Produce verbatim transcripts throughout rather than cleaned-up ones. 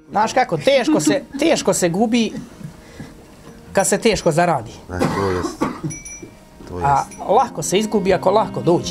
Znaš kako, teško se, teško se gubi kad se teško zaradi. Ne, to jest. To jest. A lako se izgubi ako lako dođe.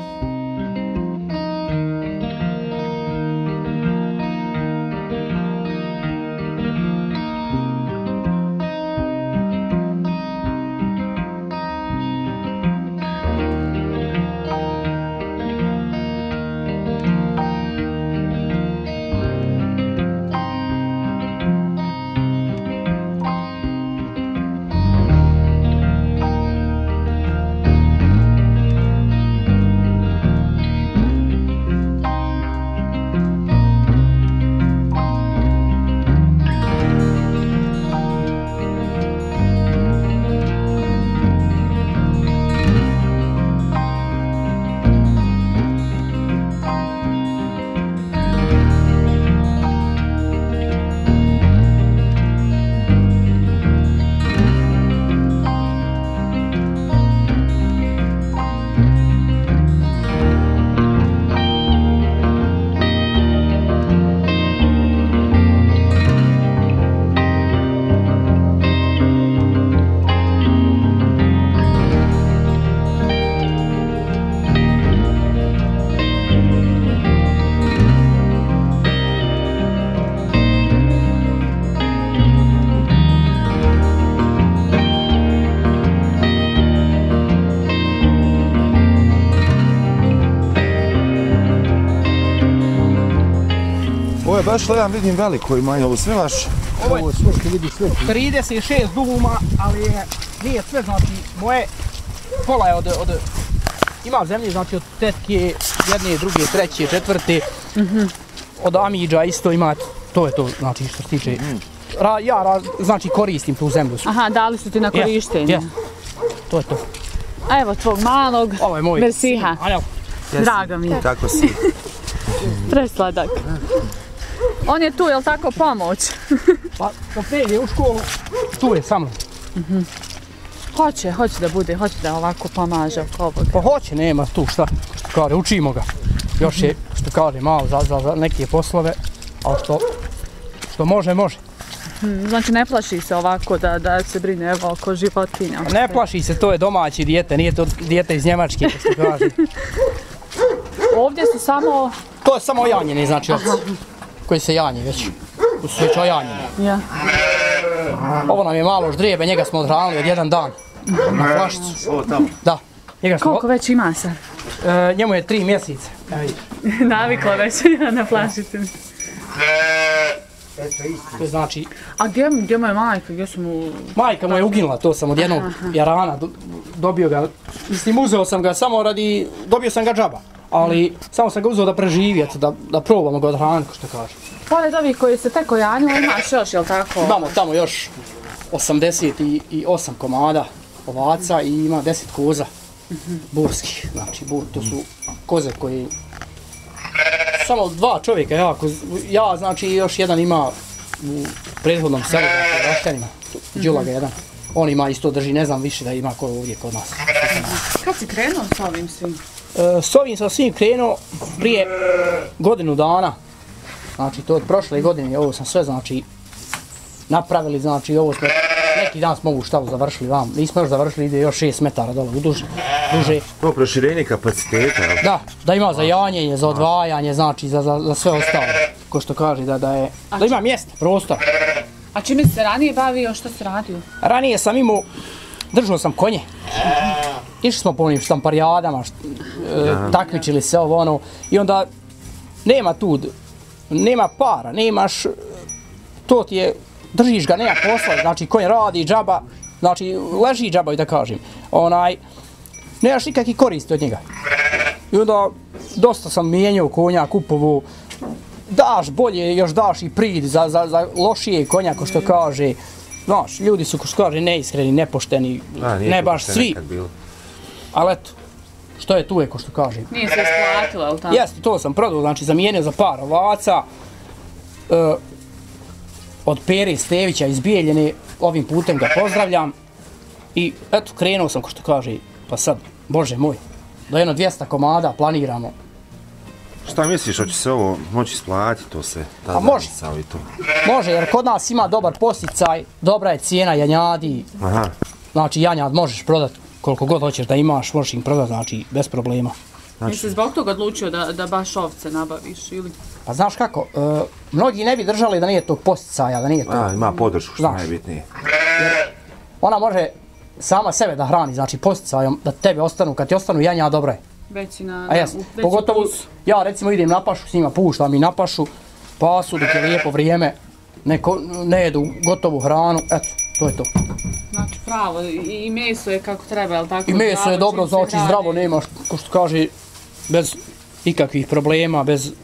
Ovo je baš jedan, vidim veliko imanje, ovo sve vaš... Ovo je sve što vidi sve. trideset šest duguma, ali je, nije sve, znači, moje pola je od, od ima zemlje, znači, od tetke, jedne, druge, treće, četvrte, mm-hmm. od Amidža isto ima, to je to, znači, što se tiče, mm. ra, ja, ra, znači, koristim tu zemlju. Aha, dali su ti na korištenje. Yes, yes. To je to. A evo tvog malog, ovo je moj. Mersiha. Drago mi je. Kako si? Presladak. On je tu, jel tako, pomoć? Pa, dok ne ide u školu, tu je sa mnom. Mm-hmm. Hoće, hoće da bude, hoće da ovako pomaže oko ovoga. Pa hoće, nema tu šta, što kaže, učimo ga. Još je, što kaže, malo za, za, za neke poslove, ali što, što može, može. Hmm, znači ne plaši se ovako da, da se brine evo oko životinja? Ne plaši se, to je domaći dijete, nije to dijete iz Njemačke, što kaže. Ovdje su samo... To je samo ojanjeni, znači, ovdje, koji se janje već. Tu su već ojanjeni. Ja. Ovo nam je malo ždrijebe, njega smo odhranili od jedan dan. Na flašicu. Ovo tamo? Da. Njega smo... Koliko već ima sad? E, njemu je tri mjeseca. Navikla već na flašicu. To znači... A gdje, gdje mu je majka? Gdje su mu... Majka mu je uginula, to sam od jednog jarana do, dobio ga. Mislim, uzeo sam ga samo radi... Dobio sam ga džaba. Ali samo sam ga uzeo da preživi, da, da probamo ga odhraniti, što kaže. Pored ovih koji se tek ojanjili, imaš još, jel tako? Imamo tamo još osamdeset osam komada ovaca i ima deset koza burskih. Znači, bur, to su koze koji... Samo dva čovjeka, ja, koz, ja znači još jedan ima u prethodnom selu, znači, Raštanima, Đulaga jedan. On ima isto drži, ne znam više da ima ko ovdje kod nas. Kad si krenuo s ovim svim? E, s ovim sam svim krenuo prije godinu dana. Znači, to od prošle godine, ovo sam sve, znači, napravili, znači, ovo smo, neki dan smo ovu štalu završili vam. Nismo još završili, ide još šest metara dole, u duže. duže. To proširenje kapaciteta, ali? Da, da ima za janjenje, za odvajanje, znači, za, za, za sve ostalo. Ko što kaže, da, da je, da ima mjesta, prostor. A čime se ranije bavio, što se radio? Ranije sam imao, držao sam konje. Išli smo po onim štamparijadama, št, e, takmičili se ovo ono. I onda nema tu, nema para, nemaš, to ti je, držiš ga, nema posla, znači konj radi, džaba, znači leži džaba i da kažem. Onaj, nemaš nikakvi koristi od njega. I onda dosta sam mijenjao konja, kupovu, daš bolje, još daš i prid za, za, za lošije konja, ko što kaže. Znaš, ljudi su, ko što kaže, neiskreni, nepošteni, A, ne baš svi. Ali eto, što je tu je, ko što kaže. Nije se isplatilo, ali tako? Jeste, to sam prodao, znači zamijenio za par ovaca. E, od Pere Stevića iz Bijeljine, ovim putem ga pozdravljam. I eto, krenuo sam, ko što kaže, pa sad, bože moj, do jedno dvjesto komada planiramo. Šta misliš, hoće se ovo moći isplatiti, to se? A može. To. Može, jer kod nas ima dobar posticaj, dobra je cijena janjadi. Aha. Znači janjad možeš prodati koliko god hoćeš da imaš, možeš im prodati, znači bez problema. Znači... Jesi zbog toga odlučio da, da baš ovce nabaviš ili? Pa znaš kako, uh, mnogi ne bi držali da nije tog posticaja, da nije to. A, ima podršku, što najbitnije. Jer ona može sama sebe da hrani, znači posticajom, da tebe ostanu, kad ti ostanu janja, dobro je. Već i na... A jes, pogotovo, ja recimo idem na pašu, s njima puštam i na pašu, pasu dok je lijepo vrijeme, ne, ko, ne jedu gotovu hranu, eto, to je to. Znači pravo, i, i meso je kako treba, jel tako? I meso je dobro, znači zdravo, nema, ko što kaže, bez ikakvih problema, bez...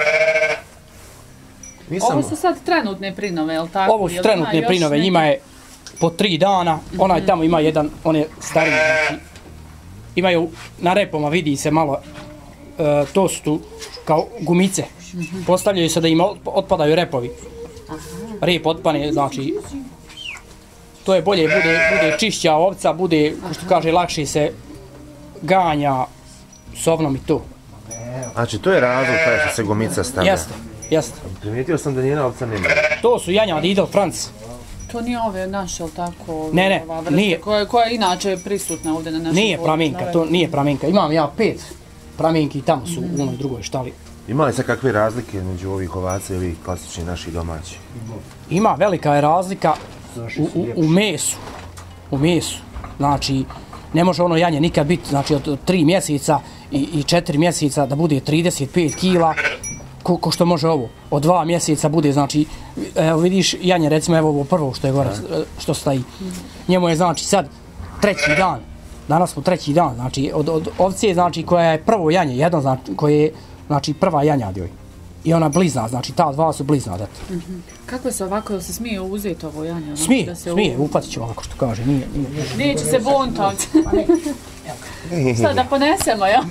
Nisam... Ovo su sad trenutne prinove, jel tako? Ovo su trenutne prinove, njima je po tri dana, onaj mm-hmm. tamo ima jedan, on je stariji, znači, imaju na repoma, vidi se malo, e, to su tu kao gumice, mm-hmm. postavljaju se da im otpadaju repovi. Aha. Rep otpane, znači, to je bolje, bude, bude čišća ovca, bude, ko što kaže, lakše se ganja s ovnom i to. Znači, to je razlog taj što se gumica stavlja? Jeste, jeste. Primijetio sam da njena ovca nema. To su janjadi Idel Franc. To nije ove naše, ali tako? Ne, ne, nije. Koja, koja je inače prisutna ovdje na našem Nije praminka, to nije praminka. Imam ja pet praminki, tamo su mm-hmm. u onoj drugoj štali. Ima li se kakve razlike među ovih ovaca i ovih klasični naših domaći? Ima, velika je razlika u, u, u mesu. U mesu. Znači, ne može ono janje nikad biti, znači od tri mjeseca i, i četiri mjeseca da bude trideset pet kila, ko, ko što može ovo. Od dva mjeseca bude, znači, evo vidiš janje, recimo evo ovo prvo što je gore, što stoji. Njemu je, znači, sad treći dan. Danas smo treći dan, znači, od, od ovce, znači, koja je prvo janje, jedno, znači, koje je, znači, prva janja joj. I ona blizna, znači, ta dva su blizna, dati. Mm-hmm. Kako se ovako, jel se smije uzeti ovo janje? Ono, smije, da se smije, u... upatit će ovako što kaže, nije, nije. nije. Neće se buntati. Šta da ponesemo, ja?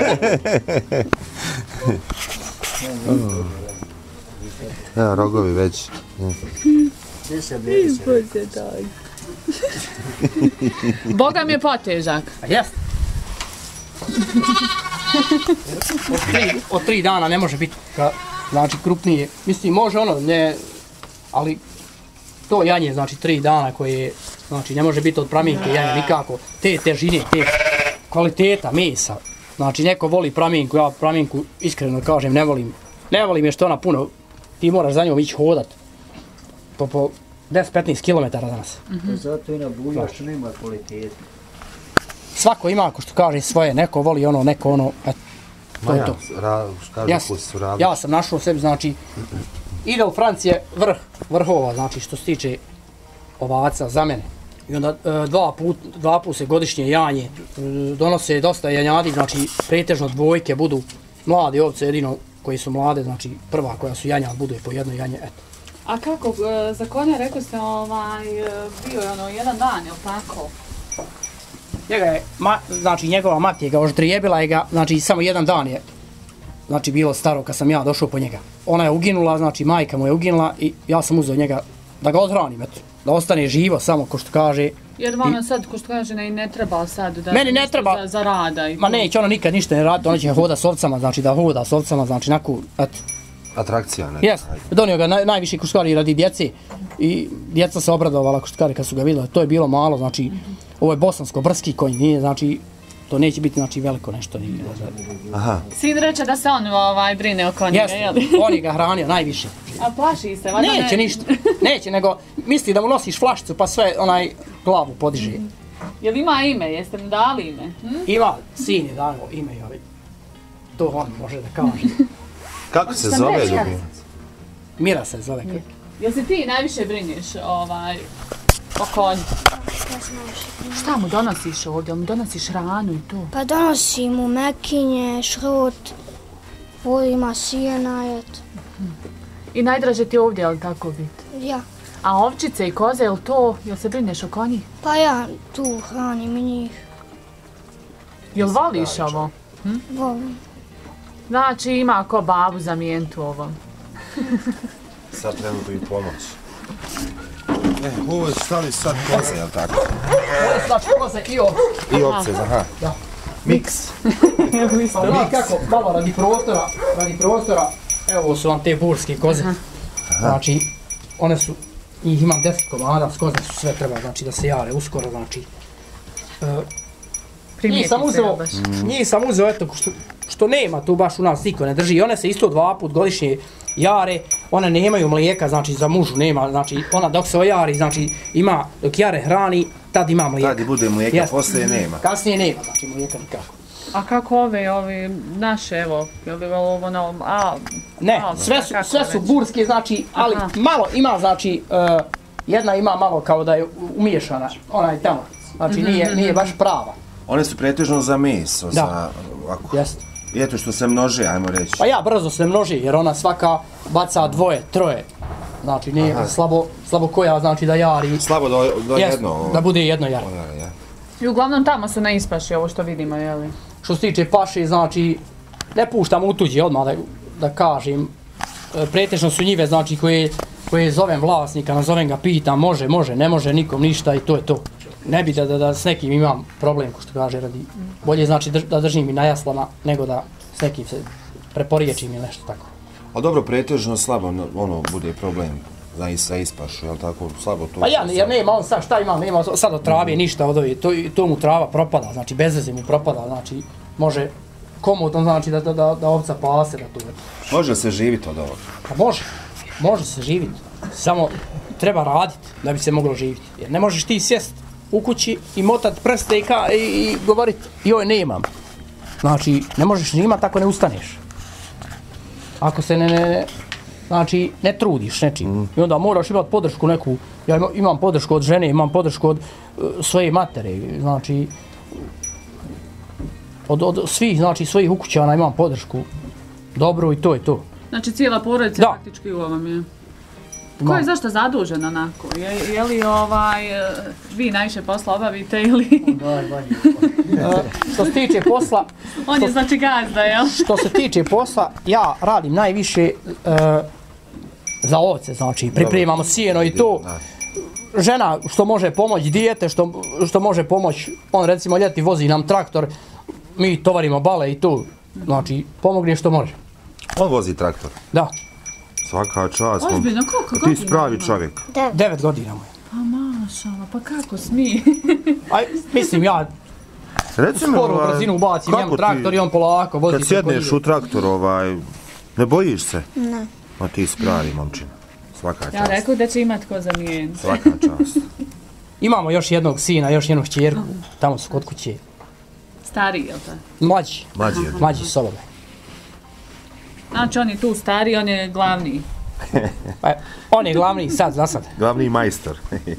Evo, rogovi već. Gdje se bljede se? Boga mi je potežak. A jest. od, tri, od tri dana ne može biti, ka, znači, krupnije. Mislim, može ono, ne, ali to janje, znači, tri dana koje, znači, ne može biti od praminke janje nikako. Te težine, te kvaliteta mesa. Znači, neko voli praminku, ja praminku iskreno kažem, ne volim. Ne volim je što ona puno, ti moraš za njom ići hodat. Po, po deset do petnaest kilometara danas. Mm-hmm. Zato i na bulja što nema kvaliteta. Svako ima, ako što kaže, svoje, neko voli ono, neko ono, eto, to je to. Ja, ja sam našao sebi, znači, Idel Franc je vrh, vrhova, znači, što se tiče ovaca za mene. I onda dva put, dva put se godišnje janje donose dosta janjadi, znači, pretežno dvojke budu mlade ovce, jedino koji su mlade, znači, prva koja su janja, budu je po jedno janje, eto. A kako, za konja rekao ste, ovaj, bio je ono jedan dan, je li tako? Njega je, ma, znači njegova mati je ga oždrijebila i ga, znači samo jedan dan je, znači bilo staro kad sam ja došao po njega. Ona je uginula, znači majka mu je uginula i ja sam uzeo njega da ga odhranim, eto, da ostane živo samo ko što kaže. Jer vama sad, ko što kaže, ne, ne treba sad da... Meni ne treba... Za, za rada i... Ma neće ono nikad ništa ne radi, ona će hoda s ovcama, znači da hoda s ovcama, znači naku, eto. Atrakcija, ne? Jes, donio ga naj, najviše ko što kaže radi djece i djeca se obradovala ko što kaže kad su ga vidjeli, to je bilo malo, znači... Mm-hmm. Ovo je bosansko-brski konj, nije, znači, to neće biti, znači, veliko nešto. Nije, aha. Sin reče da se on ovaj, brine o konjima, jeste, jel? on je ga hranio najviše. A plaši se, vada neće ne... ništa, neće, nego misli da mu nosiš flašicu pa sve onaj glavu podiže. Mm. Jel ima ime, jeste mu dali ime? Hm? Ima, sin je dao ime, ali to on može da kaže. Kako se zove ljubimac? Mira se zove. Mira. Jel se ti najviše briniš ovaj, o konju? Šta mu donosiš ovdje? Mu donosiš hranu i to? Pa donosim mu mekinje, šrot, ovdje ima sijena, eto. I najdraže ti ovdje, jel tako biti? Ja. A ovčice i koze, jel to, jel se brineš o konji? Pa ja tu hranim i njih. Jel voliš ovo? Hm? Volim. Znači ima ko babu zamijentu ovom. Sad trenutno i pomoć. E, ovo je stali sad koze, jel tako? Ovo je znači koze i ovce. I ovce, aha. Da. Miks. Pa vidi kako, malo radi prostora, radi prostora, evo su vam te burske koze. Znači, one su, njih imam deset komada, s koze su sve treba, znači da se jare uskoro, znači. Uh, njih sam uzeo, njih sam uzeo, eto, što, što nema tu baš u nas, niko ne drži. I one se isto dva put godišnje jare, one nemaju mlijeka, znači za mužu nema, znači ona dok se ojari, znači ima, dok jare hrani, tad ima mlijeka. Tad i bude mlijeka, yes. Poslije nema. Kasnije nema, znači mlijeka nikako. A kako ove, ovi naše, evo, je li ovo na ovom, a... Ne, a, sve su, sve su burske, znači, ali aha. Malo ima, znači, uh, jedna ima malo kao da je umiješana, ona je tamo, znači nije, mm-hmm. nije baš prava. One su pretežno za meso, da. Za ovako. Jeste. I eto što se množe, ajmo reći. Pa ja, brzo se množi, jer ona svaka baca dvoje, troje. Znači, nije aha. slabo, slabo koja, znači da jari... Slabo do, do jest, jedno... Da bude jedno jari. Ja. I uglavnom tamo se ne ispaši ovo što vidimo, jeli? Što se tiče paše, znači, ne puštam u tuđe odmah da, da kažem. Pretežno su njive, znači, koje, koje zovem vlasnika, nazovem ga, pitam, može, može, ne može nikom ništa i to je to. Ne bi da, da, da s nekim imam problem, ko što kaže, radi. Bolje znači drž, da držim i na jaslama, nego da s nekim se preporiječim ili nešto tako. A dobro, pretežno slabo, ono, bude problem za, za ispašu, jel tako, slabo to... Pa ja, jer nema, on sad šta ima, nema sad od trave ništa od ove, to, to mu trava propada, znači bez veze mu propada, znači može komodno, znači da, da, da, da ovca pase, da to... Može se živjeti od ovoga? Pa može, može se živjeti, samo treba raditi da bi se moglo živjeti, jer ne možeš ti sjest u kući i motat prste i, ka, i, i govorit joj nemam. Znači, ne možeš ni imat ako ne ustaneš. Ako se ne, ne, znači, ne trudiš nečim. Mm. I onda moraš imat podršku neku. Ja imam podršku od žene, imam podršku od uh, svoje matere. Znači, od, od svih, znači, svojih ukućana imam podršku. Dobro i to je to. Znači, cijela porodica praktički u ovom je. Ko je zašto zadužen onako? Je, je li ovaj, vi najviše posla obavite ili... Daj, daj. Što se tiče posla... On što, je znači gazda, jel? Što se tiče posla, ja radim najviše uh, za ovce, znači pripremamo sjeno i to. Žena što može pomoći, dijete što, što može pomoći, on recimo ljeti vozi nam traktor, mi tovarimo bale i to. Znači, pomogne što može. On vozi traktor? Da. Svaka čast. Ozbiljno, koliko godina? Ti spravi čovjek. Devet. Devet godina mu je. Pa mašala, pa kako smije? Aj, mislim, ja recimo, sporu ovaj, brzinu bacim njemu traktor i on polako vozi. Kad sjedneš u traktor, ovaj, ne bojiš se? Ne. Ma ti spravi, momčina. Svaka čast. Ja rekao da će imat ko zamijeniti. Svaka čast. Imamo još jednog sina, još jednu kćerku, tamo su kod kuće. Stariji, jel to? Mlađi. Mlađi. Mlađi s obome. Znači on je tu stariji, on je glavni. Pa, on je glavni sad, za sad. Glavni majstor.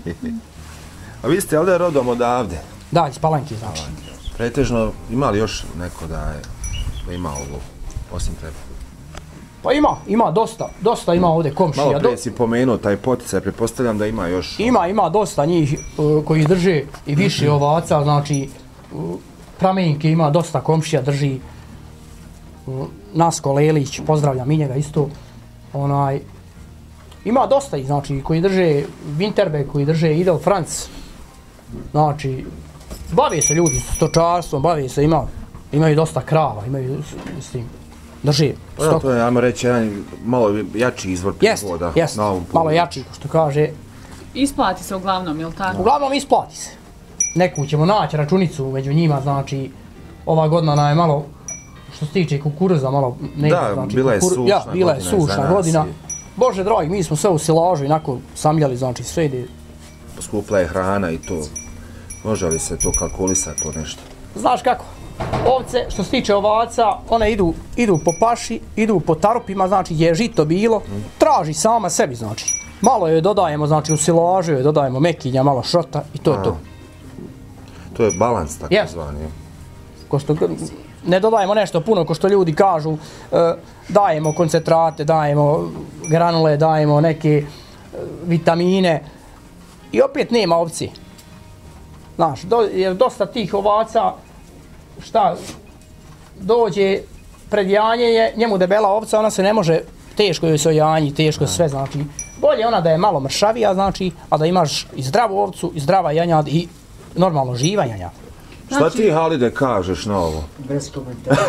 A vi ste ovdje rodom odavde? Da, iz Palanke, znači. Pretežno, ima li još neko da je da ima ovo, osim tebe? Pa ima, ima dosta, dosta ima ovdje komšija. Malo prije si pomenuo taj poticaj, pretpostavljam da ima još... Ima, ima dosta njih uh, koji drže i više mm-hmm. ovaca, znači uh, pramenjke ima dosta komšija drži. Uh, Nasko Lelić, pozdravljam i njega isto. Onaj, ima dosta ih, znači, koji drže Winterberg, koji drže Idel Franc. Znači, bave se ljudi s stočarstvom, bave se, ima, imaju dosta krava, imaju s, s tim. Drži stok. Ja, to je, ajmo reći, jedan malo jači izvor prihoda. Jest, jest, malo jači, što kaže. Isplati se uglavnom, jel tako? Uglavnom isplati se. Neku ćemo naći računicu među njima, znači, ova godina nam je malo, što se tiče kukuruza, malo ne da, znači, bila je kukuru, sušna ja, bila je sušna godina. Je. Bože dragi, mi smo sve u silažu inako samljali, znači sve ide. Skupla je hrana i to. Može li se to kalkulisati, to nešto? Znaš kako? Ovce, što se tiče ovaca, one idu, idu po paši, idu po tarupima, znači je žito bilo, traži sama sebi, znači. Malo joj dodajemo, znači u silažu joj dodajemo mekinja, malo šrota i to je to. To je balans tako yes. zvani. Ko što, ne dodajemo nešto puno, ko što ljudi kažu, e, dajemo koncentrate, dajemo granule, dajemo neke e, vitamine i opet nema ovci. Znaš, do, jer dosta tih ovaca, šta, dođe pred janjenje, njemu debela ovca, ona se ne može, teško joj se ojanji, teško sve, znači, bolje ona da je malo mršavija, znači, a da imaš i zdravu ovcu, i zdrava janjad, i normalno živa janjad. Šta ti, Halide, kažeš na ovo? Bez komentara.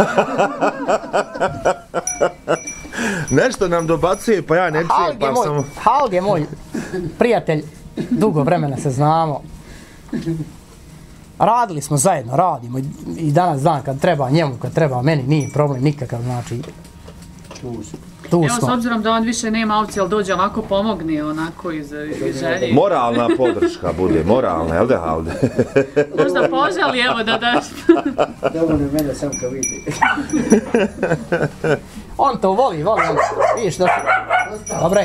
Nešto nam dobacuje, pa ja ne čujem, pa samo... Halid je moj prijatelj, dugo vremena se znamo. Radili smo zajedno, radimo i danas dan kad treba njemu, kad treba meni, nije problem nikakav, znači... Tu Evo, smo. s obzirom da on više nema opcije, ali dođe ovako pomogni, onako iz, iz želje. Moralna podrška bude, moralna, jel da, Halide? Možda požali, evo da daš. Dovoljno mene sam kao vidi. On to voli, voli on. Vidiš da... Dobre.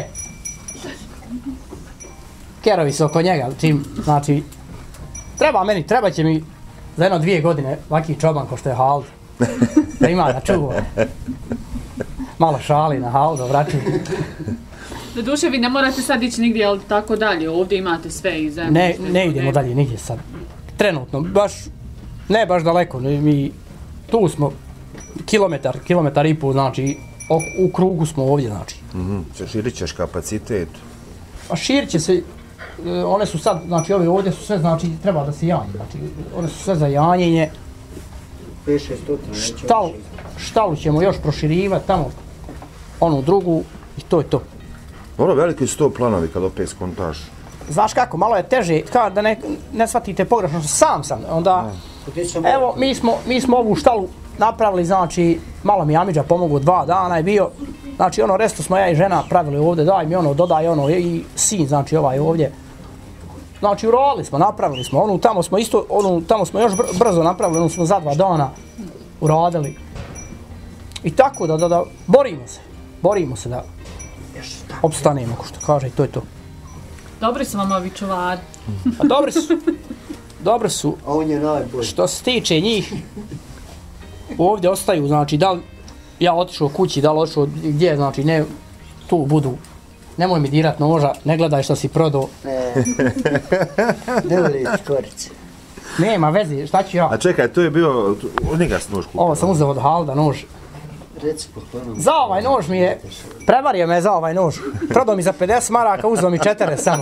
Kerovi su oko njega, čim, znači... Treba meni, treba će mi za jedno dvije godine ovaki čoban ko što je Halid. Da ima da čuva. Malo šali na Halidu, vraću. Do duše, vi ne morate sad ići nigdje, ali tako dalje, ovdje imate sve i zemlje. Ne, ne idemo dalje nigdje sad. Trenutno, baš, ne baš daleko, mi tu smo kilometar, kilometar i pol, znači u krugu smo ovdje, znači. Mhm, širit ćeš kapacitet. A širit će se, one su sad, znači ove ovdje su sve, znači treba da se janje, znači one su sve za janjenje. pet šest stotina, Štal, štalu ćemo još proširivati tamo, onu drugu i to je to. Ono, veliki su to planovi kad opet skontaš. Znaš kako, malo je teže, kao da ne, ne shvatite pogrešno, sam sam, onda, evo, mi smo, mi smo ovu štalu napravili, znači, malo mi Amidža pomogu, dva dana je bio, znači, ono, resto smo ja i žena pravili ovdje, daj mi ono, dodaj ono, i sin, znači, ovaj ovdje. Znači, uradili smo, napravili smo, onu tamo smo isto, onu tamo smo još brzo napravili, onu smo za dva dana uradili. I tako da, da, da, borimo se, borimo se da opstanemo, ko što kaže, i to je to. Dobri su vam ovi čuvari. A dobri su, dobri su, a on je najbolji. Što se tiče njih, ovdje ostaju, znači, da li ja otišao kući, da li otišao gdje, znači, ne, tu budu. Nemoj mi dirat noža, ne gledaj što si prodao. Ne, ne voli korice. Nema veze, šta ću ja? A čekaj, to je bio, njega si nož kupio. Ovo sam uzeo od Halida nož. Reci po planu. Za ovaj nož mi je, prevario me za ovaj nož. Prodao mi za pedeset maraka, uzeo mi četiri samo.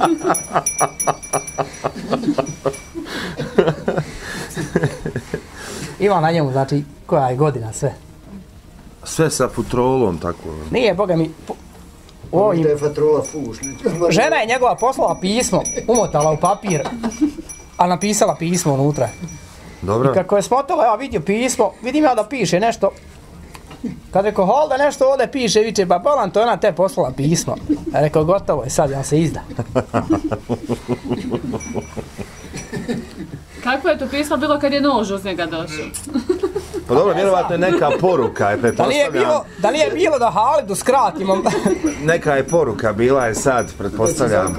Ima na njemu, znači, koja je godina, sve. Sve sa futrolom, tako. Nije, boga mi, Ovim... Da je fatrola fuš. Žena je njegova poslala pismo, umotala u papir, a napisala pismo unutra. Dobro. I kako je smotala, ja vidio pismo, vidim ja da piše nešto. Kad rekao, Halida nešto ovdje piše, viče, pa bolan, to je ona te poslala pismo. A rekao, gotovo je, sad ja se izda. Kako je to pismo bilo kad je nož uz njega došao? Pa dobro, vjerovatno je neka poruka, je pretpostavljam. Da li je bilo, da li je bilo da Halidu skratimo? Neka je poruka, bila je sad, pretpostavljam.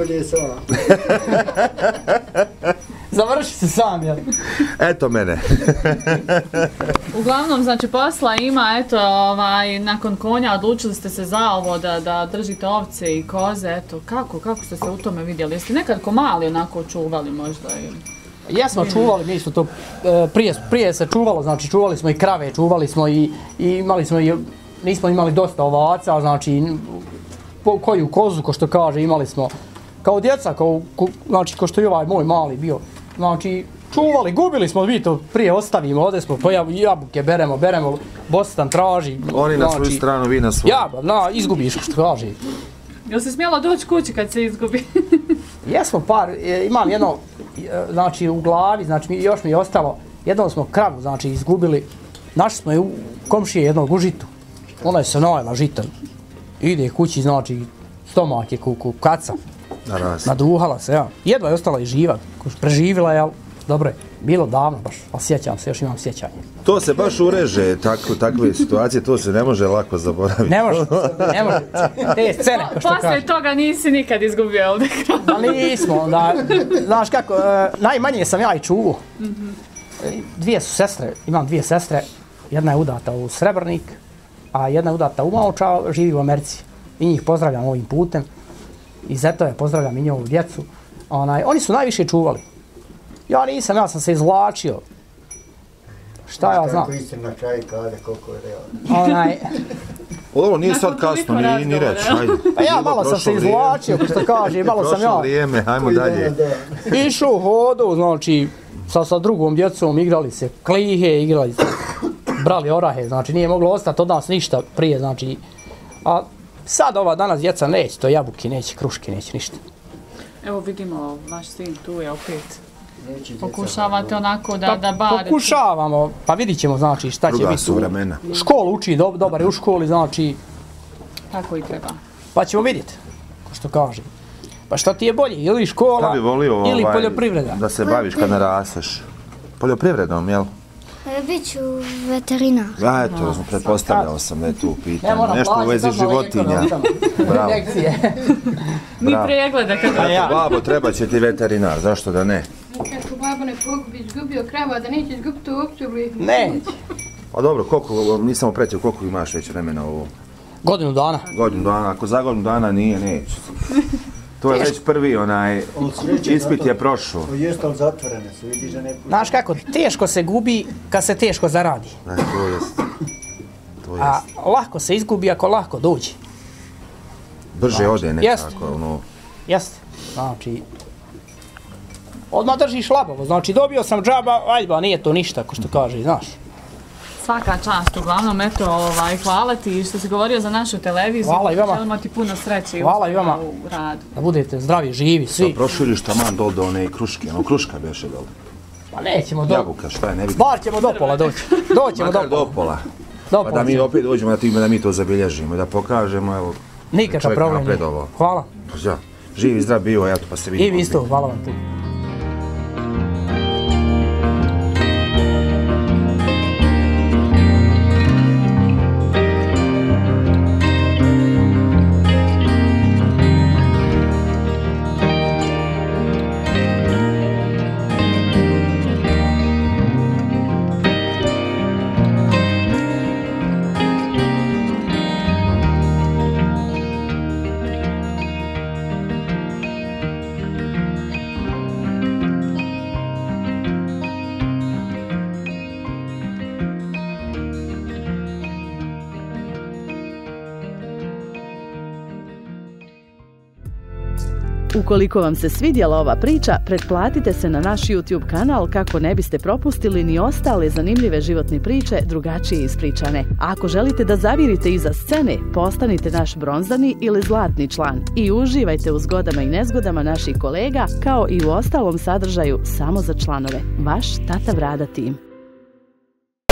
Završi se sam, jel? Eto mene. Uglavnom, znači, posla ima, eto, ovaj, nakon konja odlučili ste se za ovo da, da držite ovce i koze, eto, kako, kako ste se u tome vidjeli? Jeste nekad ko mali onako čuvali možda ili? Jesmo čuvali, mi smo to, e, prije, prije se čuvalo, znači čuvali smo i krave, čuvali smo i, i imali smo i, nismo imali dosta ovaca, znači po, koju kozu, ko što kaže, imali smo kao djeca, kao, ko, znači ko što je ovaj moj mali bio, znači čuvali, gubili smo, vi to prije ostavimo, ovdje smo, po jabuke beremo, beremo, Bostan traži. Oni na svoju znači, stranu, vi na svoju. Ja, na, izgubiš, ko što kaže. Jel se smjelo doći kući kad se izgubi? Jesmo par, imam jedno, znači u glavi, znači mi, još mi je ostalo, jednom smo kravu, znači izgubili, našli smo je u komšije jednog u žitu, ona je se najela žita, ide kući, znači stomak je ku, ku kaca, naduhala se, ja, jedva je ostala i živa, preživila je, ali dobro je, bilo davno baš, ali sjećam se, još imam sjećanje. To se baš ureže, tako, takve situacije, to se ne može lako zaboraviti. Ne može, ne može, te scene, ko što kaže. Poslije toga nisi nikad izgubio ovdje kravu. Ali nismo, onda, znaš kako, e, najmanje sam ja i čuvao. Mm-hmm. Dvije su sestre, imam dvije sestre, jedna je udata u Srebrnik, a jedna je udata u Maoča, živi u Americi. I njih pozdravljam ovim putem. I zato je pozdravljam i njovu djecu. Onaj, oni su najviše čuvali. Ja nisam, ja sam se izvlačio. Šta ja znam? Kako istina na kraju kada koliko je realno. Onaj... Ovo nije sad kasno, ni, ni reći, ajde. Pa ja malo sam se izvlačio, ko što kaže, malo sam ja... Prošlo vrijeme, hajmo dalje. Išao u hodu, znači, sa, sa drugom djecom igrali se klihe, igrali se, brali orahe, znači nije moglo ostati od nas ništa prije, znači, a sad ova danas djeca neće, to jabuke neće, kruške neće, ništa. Evo vidimo, vaš sin tu je opet. Pokušavate onako da, da bare... Pokušavamo, pa vidit ćemo, znači, šta će Druga biti. su vremena. Školu uči, do, dobar je u školi, znači, Tako i treba. pa ćemo vidjeti, ko što kaže. Pa što ti je bolje, ili škola, Šta bi volio ili ovaj, poljoprivreda? da se baviš kad narasteš? Poljoprivredom, jel? Biću veterinar. Ja, eto, pretpostavljao sam da je tu Ne pitanje. moram Nešto u vezi plaćati, životinja. odmah Bravo. Injekcije. Mi Bravo. pregleda kad... A ja. Babo, treba će ti veterinar, zašto da ne? Kako babo ne pogubi, izgubio krava, da neće izgubiti uopće obliku. Neće. Pa dobro, koliko, nisam opretio koliko imaš već vremena ovo? Godinu dana. Godinu dana, ako za godinu dana nije, neće. To je već prvi onaj, ispit je prošao. To jeste, ali zatvorene su, vidiš da ne pušta. Znaš kako, teško se gubi kad se teško zaradi. Znači, to jest. To A jest. lako se izgubi ako lako dođe. Brže ode Jest. nekako, ono. Jeste. Znači, odmah držiš labovo. Znači, dobio sam džaba, ajde ba, nije to ništa, ko što kaže, znaš. Svaka čast, uglavnom, eto, ovaj, hvala ti što si govorio za našu televiziju. Hvala i vama. Želimo ti puno sreće i Hvala i uspjeha vama. u radu. Da budete zdravi, živi, svi. Proširiš taman dol do one kruške, ono kruška beše dol. Pa nećemo do... Jabuka, šta je, ne vidim. Bar ćemo do pola doći. Doćemo do Makar do pola. pola. Do Pa pola da mi ćemo. opet dođemo na time da mi to zabilježimo, da pokažemo, evo. Nikakav čovjek problem nije. napredovao. Hvala. Pa ja, živi, zdrav bio, eto, pa se vidimo. I vi isto, hvala vam tu. Ukoliko vam se svidjela ova priča, pretplatite se na naš YouTube kanal kako ne biste propustili ni ostale zanimljive životne priče drugačije ispričane. A ako želite da zavirite iza scene, postanite naš bronzani ili zlatni član i uživajte u zgodama i nezgodama naših kolega kao i u ostalom sadržaju samo za članove. Vaš Tata Brada tim.